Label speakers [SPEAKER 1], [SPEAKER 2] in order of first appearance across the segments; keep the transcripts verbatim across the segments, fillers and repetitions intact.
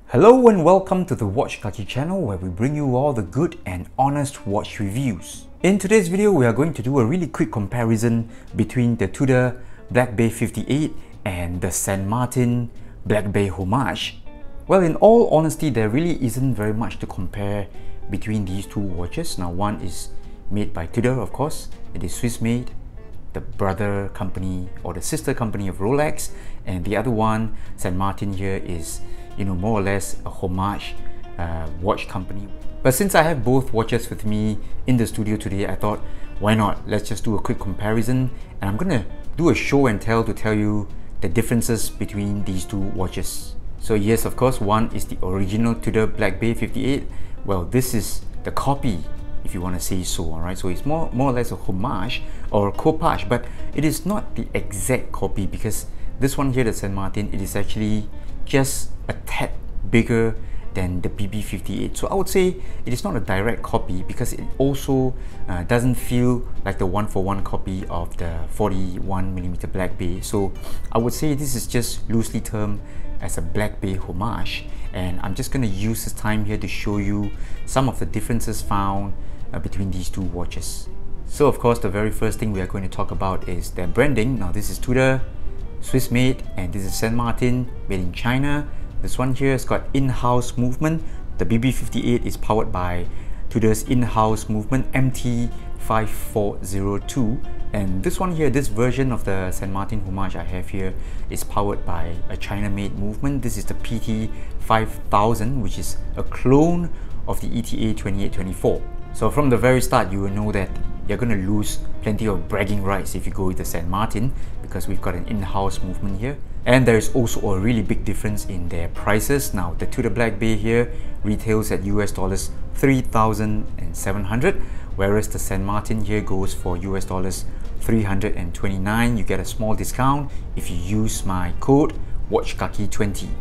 [SPEAKER 1] Hello and welcome to the Watch Kaki channel, where we bring you all the good and honest watch reviews. In today's video, we are going to do a really quick comparison between the Tudor Black Bay fifty-eight and the San Martin Black Bay Homage. Well, in all honesty, there really isn't very much to compare between these two watches. Now, one is made by Tudor, of course. It is Swiss made, the brother company or the sister company of Rolex, and the other one, San Martin here, is you know more or less a homage uh, watch company. But since I have both watches with me in the studio today, I thought, why not? Let's just do a quick comparison, and I'm gonna do a show and tell to tell you the differences between these two watches. So yes, of course, one is the original Tudor Black Bay fifty-eight. Well, this is the copy, if you want to say so. All right, so it's more more or less a homage or a copage, but it is not the exact copy, because this one here, the San Martin, it is actually just a tad bigger than the B B fifty-eight. So I would say it is not a direct copy, because it also uh, doesn't feel like the one-for-one copy of the forty-one millimeter Black Bay. So I would say this is just loosely termed as a Black Bay homage, and I'm just going to use this time here to show you some of the differences found uh, between these two watches. So of course, the very first thing we are going to talk about is their branding. Now, this is Tudor, Swiss made, and this is San Martin, made in China. This one here has got in-house movement. The B B fifty-eight is powered by Tudor's in-house movement M T five four zero two, and this one here, this version of the San Martin Homage I have here, is powered by a China-made movement. This is the P T five thousand, which is a clone of the E T A twenty-eight twenty-four. So from the very start, you will know that you're going to lose plenty of bragging rights if you go with the San Martin, because we've got an in-house movement here. And there is also a really big difference in their prices. Now, the Tudor Black Bay here retails at U S dollars three thousand seven hundred, whereas the San Martin here goes for U S dollars three hundred twenty-nine. You get a small discount if you use my code watch kaki twenty.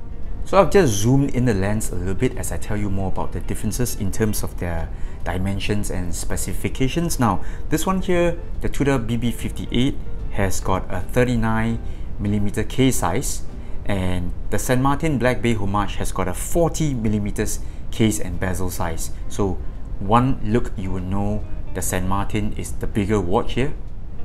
[SPEAKER 1] So I've just zoomed in the lens a little bit as I tell you more about the differences in terms of their dimensions and specifications. Now, this one here, the Tudor B B fifty-eight, has got a thirty-nine millimeter K size, and the San Martin Black Bay Homage has got a forty millimeters case and bezel size. So one look, you will know the San Martin is the bigger watch here.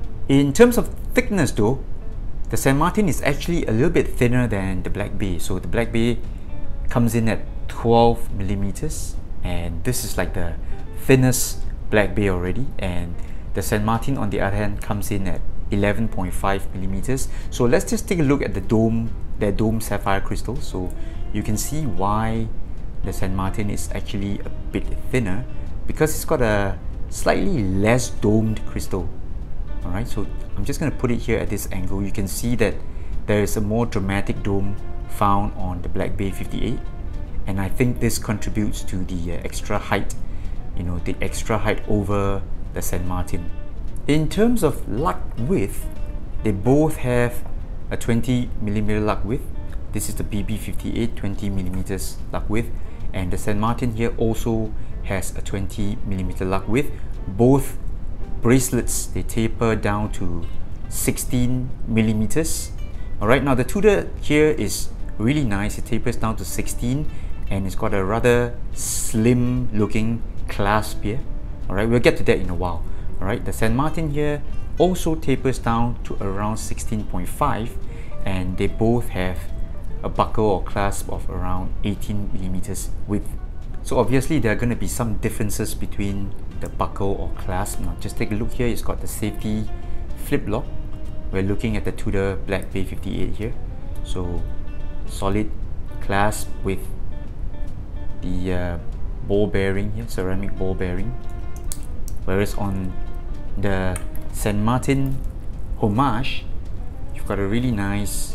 [SPEAKER 1] In terms of thickness though, the San Martin is actually a little bit thinner than the Black Bay. So the Black Bay comes in at twelve millimeters, and this is like the thinnest Black Bay already, and the San Martin on the other hand comes in at eleven point five millimeters. So let's just take a look at the dome, their dome sapphire crystal, so you can see why the San Martin is actually a bit thinner, because it's got a slightly less domed crystal. Alright, so I'm just going to put it here at this angle. You can see that there is a more dramatic dome found on the Black Bay fifty-eight, and I think this contributes to the uh, extra height, you know, the extra height over the San Martin. In terms of lug width, they both have a twenty millimeter lug width. This is the B B fifty-eight, twenty millimeters lug width, and the San Martin here also has a twenty millimeter lug width. Both bracelets, they taper down to sixteen millimeters. Alright, now the Tudor here is really nice. It tapers down to sixteen, and it's got a rather slim looking clasp here. Alright, we'll get to that in a while. Alright, the San Martin here also tapers down to around sixteen point five, and they both have a buckle or clasp of around eighteen millimeters width. So obviously there are going to be some differences between the buckle or clasp. Now just take a look here. It's got the safety flip lock. We're looking at the Tudor Black Bay fifty-eight here. So solid clasp with the uh, ball bearing here, ceramic ball bearing. Whereas on the San Martin Homage, you've got a really nice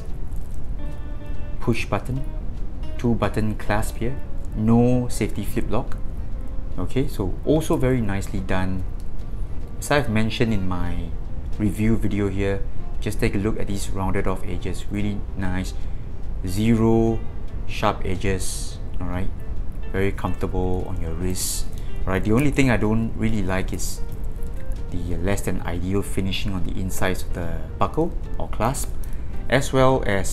[SPEAKER 1] push button, two button clasp here, no safety flip lock. Okay, so also very nicely done. As I've mentioned in my review video here, just take a look at these rounded off edges, really nice, zero sharp edges. All right, very comfortable on your wrist. Right, the only thing I don't really like is the less than ideal finishing on the insides of the buckle or clasp, as well as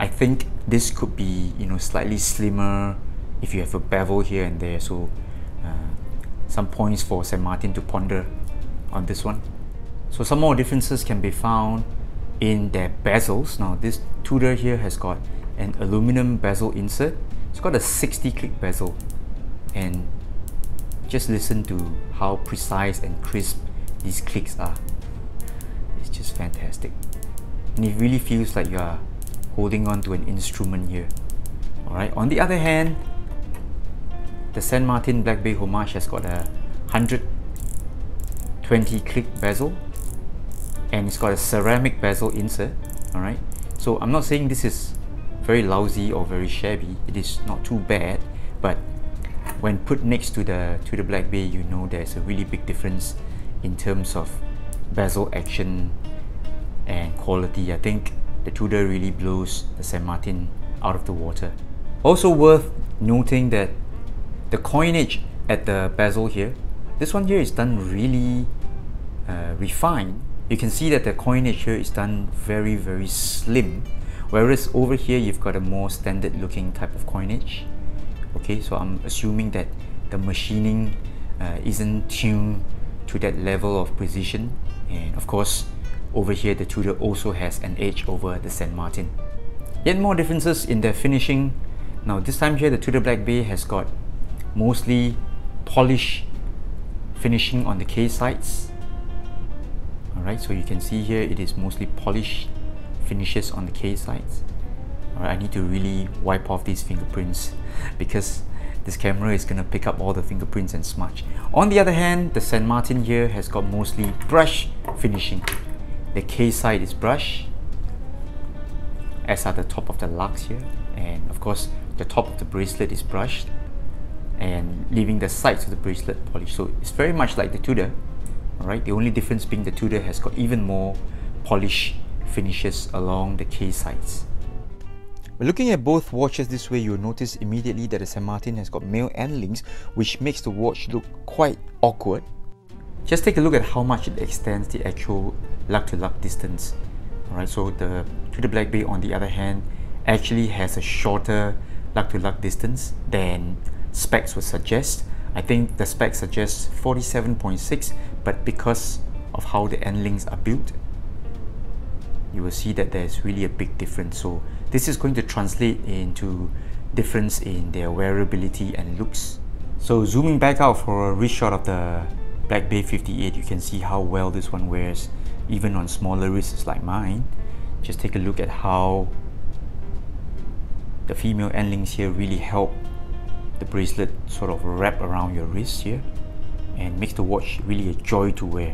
[SPEAKER 1] I think this could be, you know, slightly slimmer if you have a bevel here and there. So uh, some points for Saint Martin to ponder on this one. So some more differences can be found in their bezels. Now this Tudor here has got an aluminum bezel insert. It's got a sixty click bezel, and just listen to how precise and crisp these clicks are. It's just fantastic, and it really feels like you are holding on to an instrument here. Alright, on the other hand, the San Martin Black Bay Homage has got a one hundred twenty click bezel, and it's got a ceramic bezel insert. Alright, so I'm not saying this is very lousy or very shabby. It is not too bad, but when put next to the Tudor Black Bay, you know there's a really big difference in terms of bezel action and quality. I think the Tudor really blows the Saint Martin out of the water. Also worth noting that the coinage at the bezel here, this one here is done really uh, refined. You can see that the coinage here is done very very slim, whereas over here you've got a more standard looking type of coinage. Okay, so I'm assuming that the machining uh, isn't tuned to that level of precision, and of course over here the Tudor also has an edge over the Saint Martin. Yet more differences in their finishing. Now this time here the Tudor Black Bay has got mostly polish finishing on the case sides. Alright, so you can see here it is mostly polished finishes on the case sides. Alright, I need to really wipe off these fingerprints because this camera is going to pick up all the fingerprints and smudge. On the other hand, the Saint Martin here has got mostly brush finishing. The case side is brush, as are the top of the lugs here, and of course the top of the bracelet is brushed, and leaving the sides of the bracelet polished. So it's very much like the Tudor. Alright, the only difference being the Tudor has got even more polish finishes along the case sides. But looking at both watches this way, you'll notice immediately that the Saint Martin has got male end links, which makes the watch look quite awkward. Just take a look at how much it extends the actual lug to lug distance. Alright, so the Tudor Black Bay on the other hand actually has a shorter lug to lug distance than specs would suggest. I think the specs suggest forty-seven point six, but because of how the end links are built, you will see that there's really a big difference. So this is going to translate into difference in their wearability and looks. So zooming back out for a wrist shot of the Black Bay fifty-eight, you can see how well this one wears even on smaller wrists like mine. Just take a look at how the female end links here really help the bracelet sort of wrap around your wrist here and makes the watch really a joy to wear.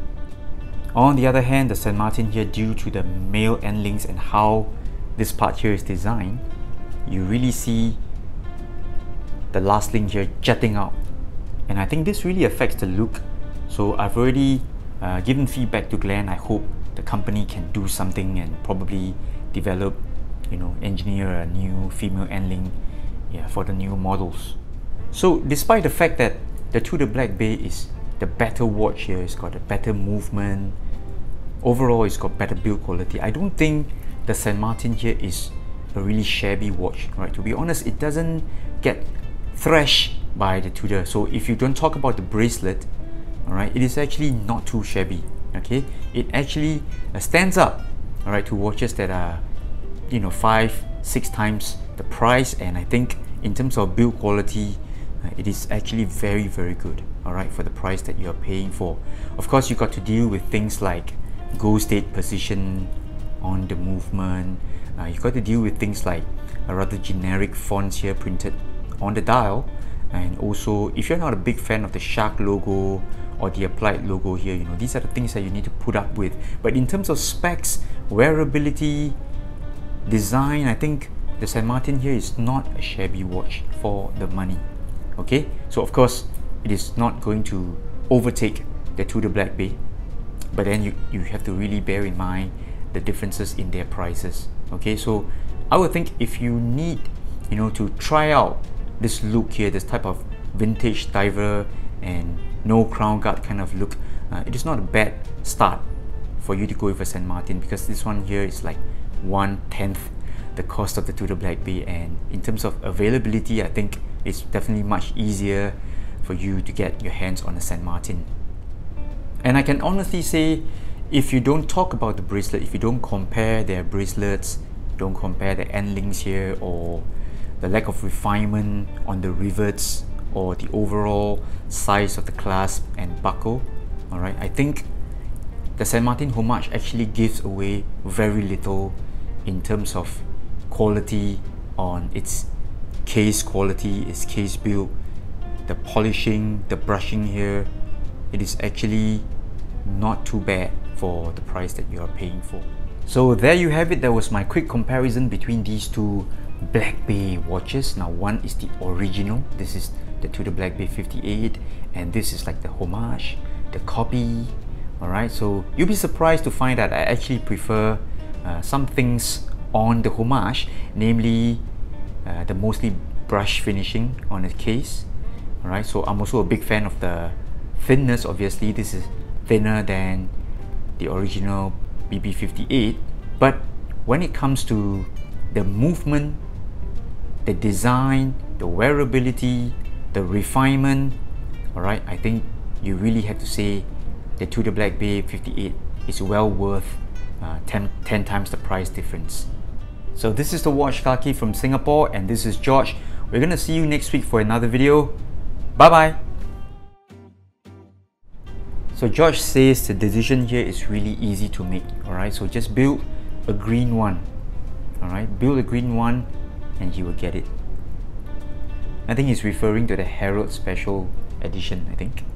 [SPEAKER 1] On the other hand, the Saint Martin here, due to the male end links and how this part here is designed, you really see the last link here jutting out, and I think this really affects the look. So I've already uh, given feedback to Glenn. I hope the company can do something and probably develop, you know, engineer a new female end link, yeah, for the new models. So despite the fact that the Tudor Black Bay is the better watch here, it's got a better movement, overall it's got better build quality, I don't think the Saint Martin here is a really shabby watch, right? To be honest, it doesn't get thrashed by the Tudor. So if you don't talk about the bracelet, all right, it is actually not too shabby. Okay, it actually uh, stands up, all right, to watches that are, you know, five, six times the price, and I think in terms of build quality, uh, it is actually very, very good. All right, for the price that you are paying for. Of course, you got to deal with things like gold state position on the movement. Uh, you got to deal with things like a rather generic fonts here printed on the dial, and also if you're not a big fan of the shark logo or the applied logo here, you know, these are the things that you need to put up with. But in terms of specs, wearability, design, I think the Saint Martin here is not a shabby watch for the money. Okay, so of course it is not going to overtake the Tudor Black Bay, but then you, you have to really bear in mind the differences in their prices. Okay, so I would think if you need, you know, to try out this look here, this type of vintage diver and no crown guard kind of look, uh, it is not a bad start for you to go with a Saint Martin, because this one here is like one tenth the cost of the Tudor Black Bay, and in terms of availability, I think it's definitely much easier for you to get your hands on a San Martin. And I can honestly say, if you don't talk about the bracelet, if you don't compare their bracelets, don't compare the end links here, or the lack of refinement on the rivets, or the overall size of the clasp and buckle, alright, I think the San Martin Homage actually gives away very little in terms of quality on its case quality, its case build, the polishing, the brushing here. It is actually not too bad for the price that you are paying for. So there you have it. That was my quick comparison between these two Black Bay watches. Now one is the original, this is the Tudor Black Bay fifty-eight, and this is like the Homage, the copy. Alright, so you'll be surprised to find that I actually prefer uh, some things on the Homage, namely uh, the mostly brush finishing on the case. Alright, so I'm also a big fan of the thinness. Obviously this is thinner than the original B B fifty-eight, but when it comes to the movement, the design, the wearability, the refinement, alright, I think you really have to say the Tudor Black Bay fifty-eight is well worth uh, ten, ten times the price difference. So this is the Watch Kaki from Singapore, and this is George. We're gonna see you next week for another video. Bye bye. So George says the decision here is really easy to make. Alright, so just build a green one. Alright, build a green one and he will get it. I think he's referring to the Herald Special Edition, I think.